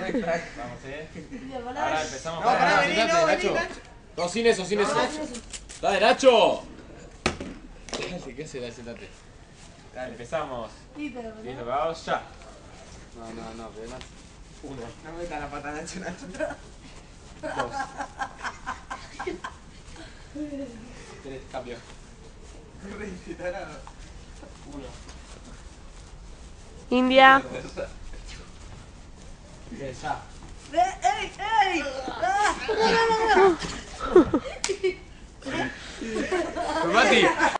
Vamos, Ahora empezamos. No, pará, vení, sentate, no, Nacho. vení, Nacho. No, sin eso, sin eso. Dale, Nacho. Dale, ¿qué haces? Dale, sentate. Dale, empezamos. Listo, vamos ya. No, pero más. 1, No me metas la pata, Nacho. 2, 3, cambio. 1. India. Ya. ¡Ey! ¡Ey! Mati.